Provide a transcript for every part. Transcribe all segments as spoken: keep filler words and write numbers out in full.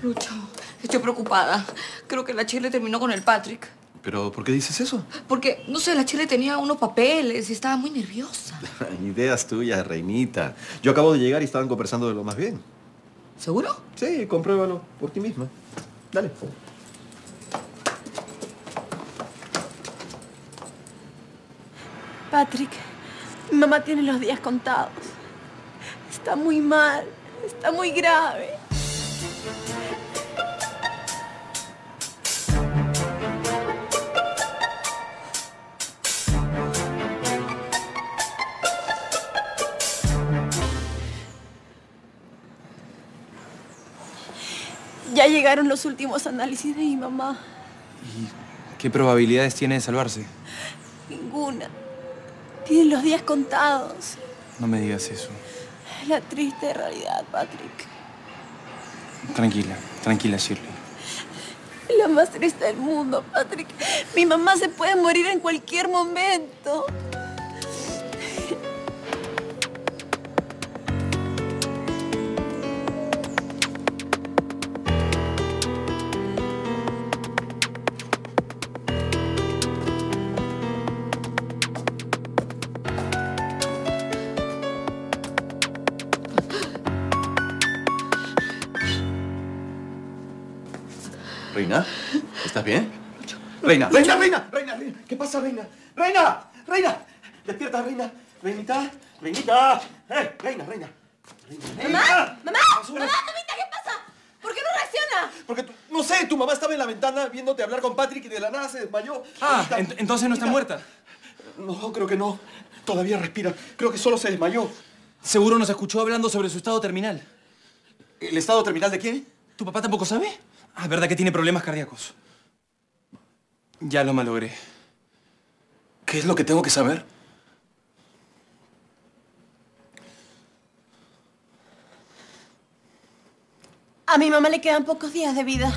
Lucho, estoy preocupada. Creo que la Chile terminó con el Patrick. ¿Pero por qué dices eso? Porque, no sé, la Chile tenía unos papeles y estaba muy nerviosa. Ideas tuyas, reinita. Yo acabo de llegar y estaban conversando de lo más bien. ¿Seguro? Sí, compruébalo por ti misma. Dale. Patrick, mi mamá tiene los días contados. Está muy mal, está muy grave. Ya llegaron los últimos análisis de mi mamá. ¿Y qué probabilidades tiene de salvarse? Ninguna. Tienen los días contados. No me digas eso. Es la triste realidad, Patrick. Tranquila, tranquila, Shirley. Es la más triste del mundo, Patrick. Mi mamá se puede morir en cualquier momento. Reina, ¿estás bien? Reina, reina, reina, reina, reina. ¿Qué pasa, reina? Reina, reina. Despierta, reina. Reinita, reinita. Eh, reina, reina. ¿Mamá? ¿Mamá? ¿Mamá, mamita, qué pasa? ¿Por qué no reacciona? Porque, tu, no sé, tu mamá estaba en la ventana viéndote hablar con Patrick y de la nada se desmayó. Ah, ent entonces no está muerta. No, creo que no. Todavía respira. Creo que solo se desmayó. Seguro nos escuchó hablando sobre su estado terminal. ¿El estado terminal de quién? ¿Tu papá tampoco sabe? Ah, ¿verdad que tiene problemas cardíacos? Ya lo malogré. ¿Qué es lo que tengo que saber? A mi mamá le quedan pocos días de vida.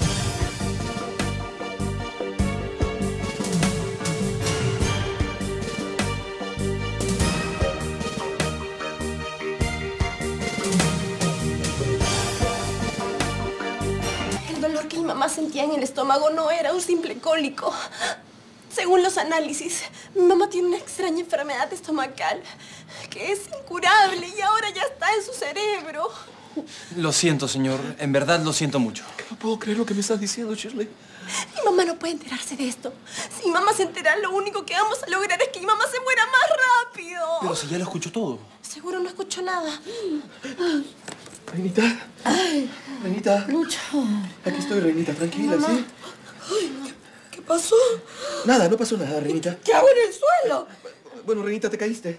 El dolor que mi mamá sentía en el estómago no era un simple cólico. Según los análisis, mi mamá tiene una extraña enfermedad estomacal que es incurable y ahora ya está en su cerebro. Lo siento, señor. En verdad lo siento mucho. No puedo creer lo que me estás diciendo, Shirley. Mi mamá no puede enterarse de esto. Si mi mamá se entera, lo único que vamos a lograr es que mi mamá se muera más rápido. Pero si ya lo escuchó todo. Seguro no escuchó nada. Reinita. Ay, Reinita. Lucho. Aquí estoy, Reinita. Tranquila, Mamá. ¿sí? Ay, ¿qué pasó? Nada, no pasó nada, Reinita. ¿Qué hago en el suelo? Bueno, Reinita, te caíste.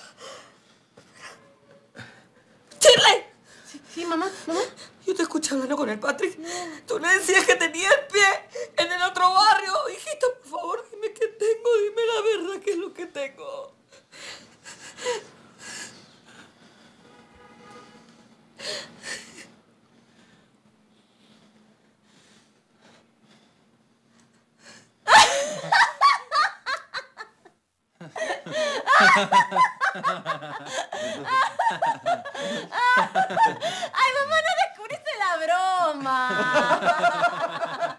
¡Shirley! Sí, sí, mamá, mamá. Yo te escuché hablando con el Patrick. Tú le decías que tenía el pie en el otro barrio. Hijita, por favor, dime qué tengo. Dime la verdad, qué es lo que tengo. Ay, mamá, no descubriste la broma.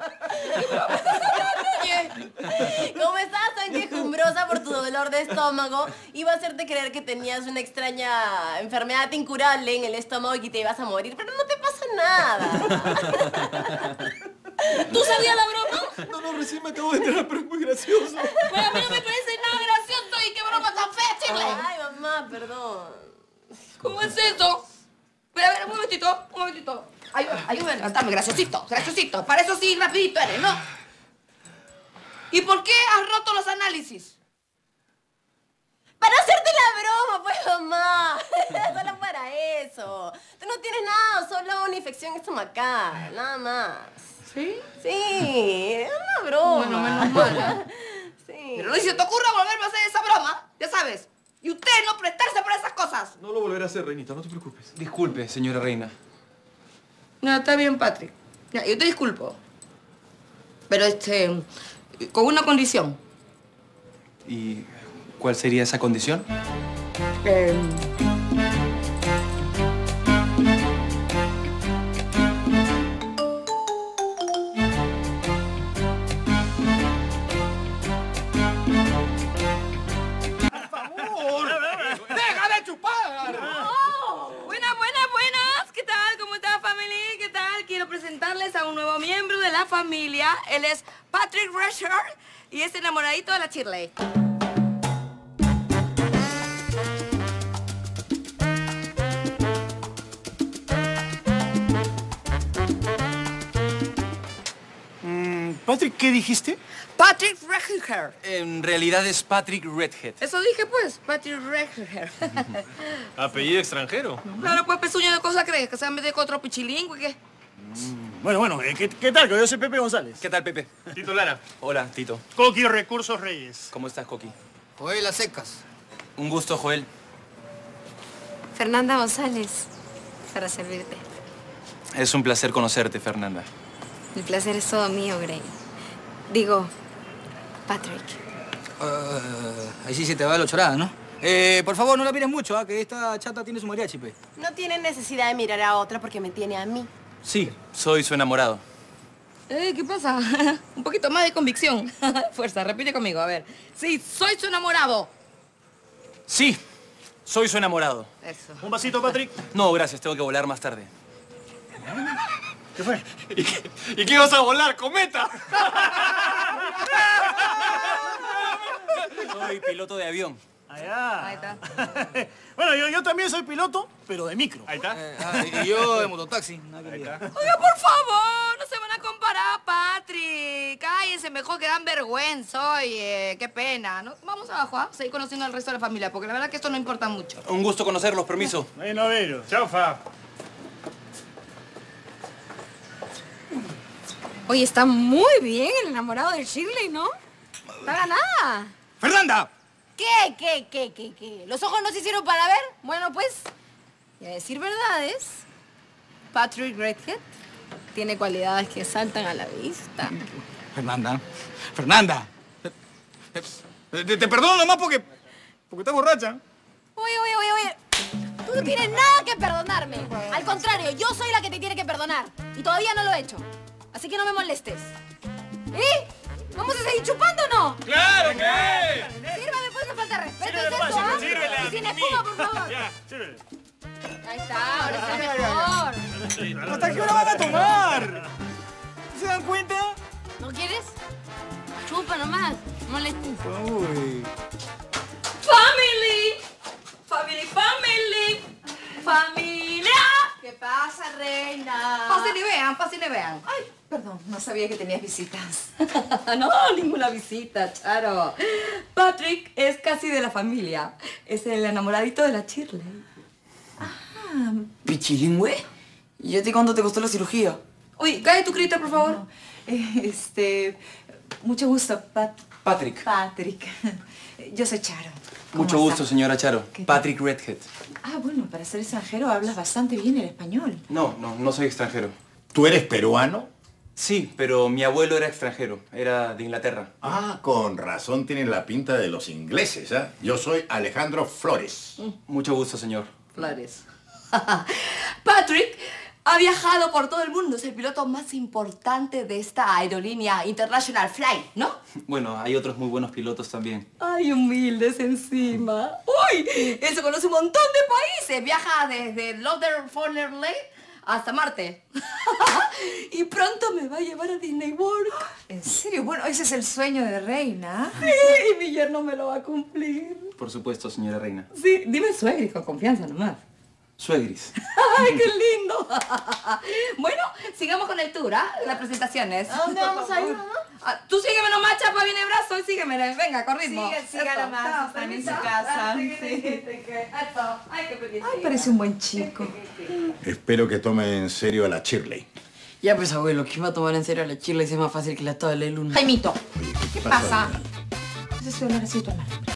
Como estabas tan quejumbrosa por tu dolor de estómago, iba a hacerte creer que tenías una extraña enfermedad incurable en el estómago y que te ibas a morir, pero no te pasa nada. ¿Tú sabías la broma? No, no, recién me acabo de enterar, pero es muy gracioso. Pues a mí no me parece nada gracioso y qué broma tan fea, Shirley. Ay, mamá, perdón. ¿Cómo es eso? Pero a ver, un momentito, un momentito. Ay, ayúdame a levantarme, graciosito, graciosito. Para eso sí, rapidito eres, ¿no? ¿Y por qué has roto los análisis? Para hacerte la broma, pues, mamá. Solo para eso. Tú no tienes nada, solo una infección estomacal, nada más. ¿Sí? Sí, es una broma. Bueno, menos mal. Sí. Pero no se te ocurra volverme a hacer esa broma, ya sabes. Y usted no prestarse por esas cosas. No lo volveré a hacer, Reinita, no te preocupes. Disculpe, señora Reina. No, está bien, Patrick. Ya, yo te disculpo. Pero, este, con una condición. ¿Y cuál sería esa condición? Eh... la familia. Él es Patrick Redhead y es enamoradito de la Shirley. Patrick, ¿qué dijiste? Patrick Redhead. En realidad es Patrick Redhead. Eso dije, pues, Patrick Redhead. ¿Apellido extranjero? Claro, pues, pezuño de cosa crees, que se han metido con otro pichilingüe, ¿qué? Mm, bueno, bueno, ¿qué, ¿qué tal? Yo soy Pepe González. ¿Qué tal, Pepe? Tito Lara. Hola, Tito. Coqui Recursos Reyes. ¿Cómo estás, Coqui? Joel Las Secas. Un gusto, Joel. Fernanda González, para servirte. Es un placer conocerte, Fernanda. El placer es todo mío, Gray. Digo, Patrick. Uh, ahí sí se te va la chorada, ¿no? Eh, por favor, no la mires mucho, ¿ah? Que esta chata tiene su mariachi, pe. No tiene necesidad de mirar a otra porque me tiene a mí. Sí, soy su enamorado. Eh, ¿qué pasa? Un poquito más de convicción. Fuerza, repite conmigo, a ver. Sí, soy su enamorado. Sí, soy su enamorado. Eso. ¿Un vasito, Patrick? No, gracias, tengo que volar más tarde. ¿Qué fue? ¿Y qué, ¿y qué vas a volar, cometa? Soy piloto de avión. Allá. Ahí está. Bueno, yo, yo también soy piloto, pero de micro. Ahí está. Eh, ah, y yo de mototaxi. Nada que ver. Oiga, por favor, no se van a comparar, Patrick. Cállense, mejor que dan vergüenza. Oye, qué pena. ¿No? Vamos abajo, ¿ah? Seguir conociendo al resto de la familia, porque la verdad que esto no importa mucho. Un gusto conocerlos, permiso. Bueno, Vero. Chao, Fa. Oye, está muy bien el enamorado de Shirley, ¿no? Está ganada. ¡Fernanda! ¿Qué, qué, qué, qué, qué? ¿Los ojos no se hicieron para ver? Bueno, pues, y a decir verdades, Patrick Redhead tiene cualidades que saltan a la vista. Fernanda. Fernanda. Te, te- te perdono nomás porque... porque estás borracha. Oye, oye, oye, oye. Tú no tienes nada que perdonarme. Al contrario, yo soy la que te tiene que perdonar. Y todavía no lo he hecho. Así que no me molestes. ¿Eh? ¿Vamos a seguir chupando o no? ¡Claro que! Sírvame, pues, no falta respeto. Sírvele, ¿Es pues, eso, ah? sírvele a Y sin Mimi. espuma, por favor. Ya, sírvele. Ahí está, ahora está mejor. ¿Hasta qué hora van a tomar? ¿Se dan cuenta? ¿No quieres? Chupa nomás. No molestes. Uy. ¡Family! ¡Family, family! ¡Familia! ¿Qué pasa, reina? Pasen y vean, pasen y vean. Ay, perdón, no sabía que tenías visitas. No, ninguna visita, Charo. Patrick es casi de la familia. Es el enamoradito de la Shirley. Ah, ¿Pichilingüe? ¿Y a ti cuánto te costó la cirugía? Uy, cae tu crita, por favor. este... Mucho gusto, Pat... Patrick. Patrick. Yo soy Charo. ¿Cómo Mucho estás? gusto, señora Charo. ¿Qué tal? Patrick Redhead. Ah, bueno, para ser extranjero hablas bastante bien el español. No, no, no soy extranjero. ¿Tú eres peruano? Sí, pero mi abuelo era extranjero. Era de Inglaterra. Ah, con razón tienes la pinta de los ingleses, ¿ah? Yo soy Alejandro Flores. Mucho gusto, señor. Flores. Patrick ha viajado por todo el mundo. Es el piloto más importante de esta aerolínea International Flight, ¿no? Bueno, hay otros muy buenos pilotos también. Ay, humildes encima. Uy, él se conoce un montón de países. Viaja desde London, Fortnite hasta Marte. Y pronto me va a llevar a Disney World. ¿En serio? Bueno, ese es el sueño de reina. Sí, y mi yerno me lo va a cumplir. Por supuesto, señora reina. Sí, dime suegris con confianza nomás. Suegris. ¡Ay, qué lindo! Bueno, sigamos con el tour, ¿ah? Las presentaciones. ¿A dónde vamos a ir, mamá? Ah, tú sígueme nomás, chapa, viene brazo y sígueme. Venga, con ritmo. Siga, siga Eso. nomás, Está, están en permiso. su casa. Ah, sí, sí, sí, sí. Eso. Ay, qué felicidad. Ay, parece un buen chico. Espero que tome en serio a la Shirley. Ya pues, abuelo, ¿quién va a tomar en serio a la Shirley si es más fácil que la tabla de luna? Jaimito, Oye, ¿qué pasa? Entonces estoy hablar así de tu hermano.